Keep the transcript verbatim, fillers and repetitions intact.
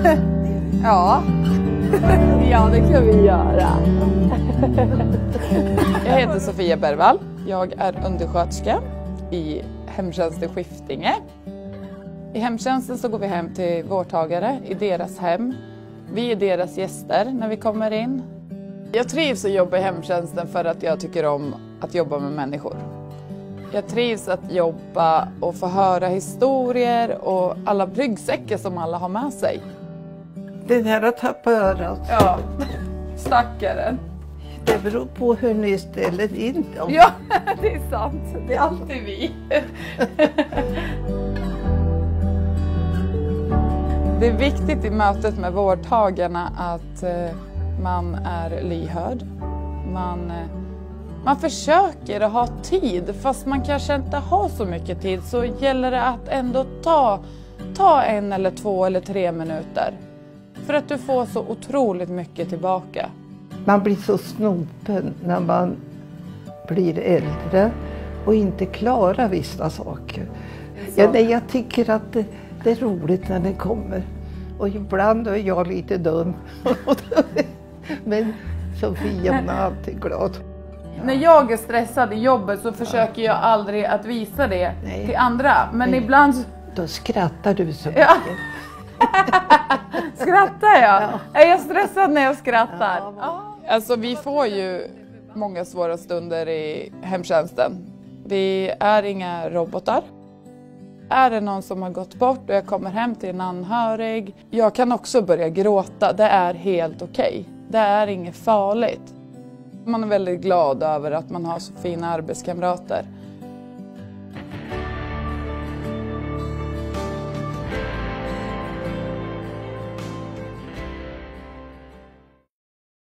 Ja. Ja, det kan vi göra. Jag heter Sofia Bergvall. Jag är undersköterska i hemtjänsten Skiftinge. I hemtjänsten så går vi hem till vårdtagare i deras hem. Vi är deras gäster när vi kommer in. Jag trivs att jobba i hemtjänsten för att jag tycker om att jobba med människor. Jag trivs att jobba och få höra historier och alla ryggsäckar som alla har med sig. Den här har tappat örat. Ja, stackaren. Det beror på hur ni ställer in dem. Ja, det är sant. Det är alltid vi. Det är viktigt i mötet med vårdtagarna att man är lyhörd. Man, man försöker att ha tid, fast man kanske inte har så mycket tid, så gäller det att ändå ta, ta en eller två eller tre minuter. För att du får så otroligt mycket tillbaka. Man blir så snopen när man blir äldre och inte klarar vissa saker. Ja, nej, jag tycker att det, det är roligt när det kommer. Och ibland är jag lite dum. Men Sofia är alltid glad. Ja. När jag är stressad i jobbet så försöker jag aldrig att visa det nej. till andra. Men nej. ibland... Då skrattar du så mycket. Ja. Skrattar jag? Ja. Är jag stressad när jag skrattar? Ja, men... Alltså vi får ju många svåra stunder i hemtjänsten. Vi är inga robotar. Är det någon som har gått bort och jag kommer hem till en anhörig, jag kan också börja gråta. Det är helt okej. Det är inget farligt. Man är väldigt glad över att man har så fina arbetskamrater.